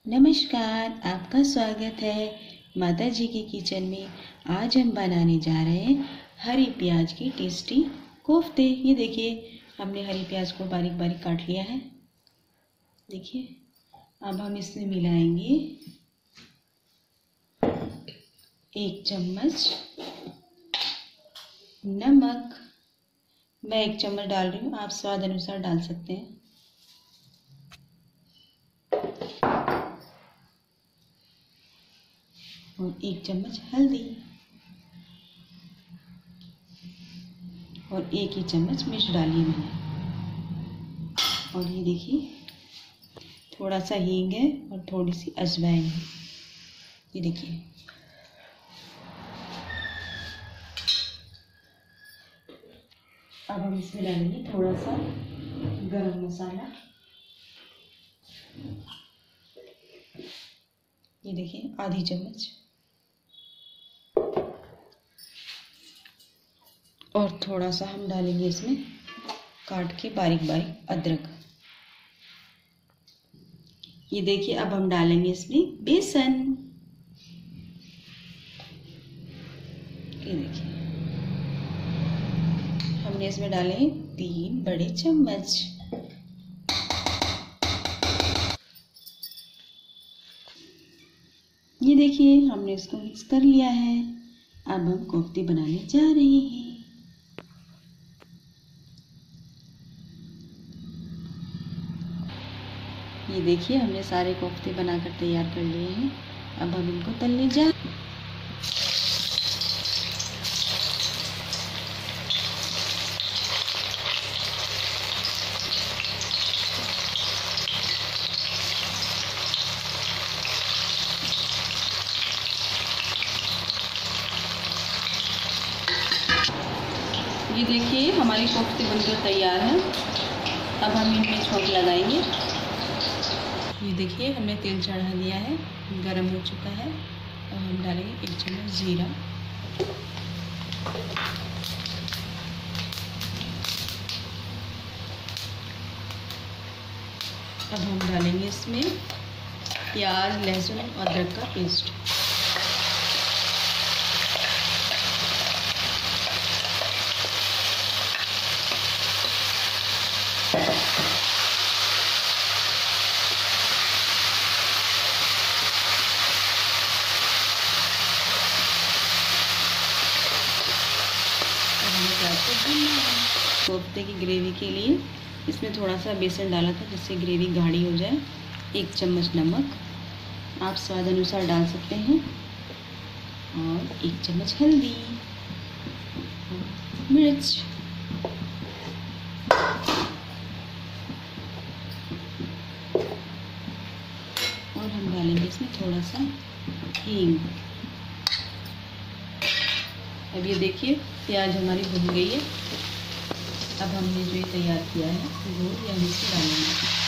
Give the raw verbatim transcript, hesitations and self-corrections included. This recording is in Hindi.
नमस्कार, आपका स्वागत है माता जी के किचन में। आज हम बनाने जा रहे हैं हरी प्याज की टेस्टी कोफ्ते। ये देखिए, हमने हरी प्याज को बारीक बारीक काट लिया है। देखिए, अब हम इसमें मिलाएंगे एक चम्मच नमक। मैं एक चम्मच डाल रही हूँ, आप स्वाद अनुसार डाल सकते हैं। और एक चम्मच हल्दी और एक ही चम्मच मिर्च डाली मैंने। और ये देखिए, थोड़ा सा हींग है और थोड़ी सी अजवाइन है। ये देखिए, अब हम इसमें डालेंगे थोड़ा सा गरम मसाला। ये देखिए, आधी चम्मच। और थोड़ा सा हम डालेंगे इसमें काट के बारीक बारीक अदरक। ये देखिए, अब हम डालेंगे इसमें बेसन। ये देखिए, हमने इसमें डाले हैं तीन बड़े चम्मच। ये देखिए, हमने इसको मिक्स कर लिया है। अब हम कोफ्ते बनाने जा रहे हैं। ये देखिए, हमने सारे कोफ्ते बनाकर तैयार कर लिए हैं। अब हम इनको तलने जा ये देखिए, हमारी कोफ्ते बनकर तैयार है। अब हम इनमें छोंक लगाएंगे। ये देखिए, हमने तेल चढ़ा दिया है, गरम हो चुका है। और हम डालेंगे एक चम्मच जीरा। अब हम डालेंगे इसमें प्याज, लहसुन और अदरक का पेस्ट। कोफ्ते की ग्रेवी के लिए इसमें थोड़ा सा बेसन डाला था, जिससे ग्रेवी गाढ़ी हो जाए। एक चम्मच नमक, आप स्वाद अनुसार डाल सकते हैं। और एक चम्मच हल्दी, मिर्च। और हम डालेंगे इसमें थोड़ा सा हींग। अब ये देखिए, प्याज हमारी भुन गई है। अब हमने जो ये तैयार किया है वो ये हम इसमें डालेंगे।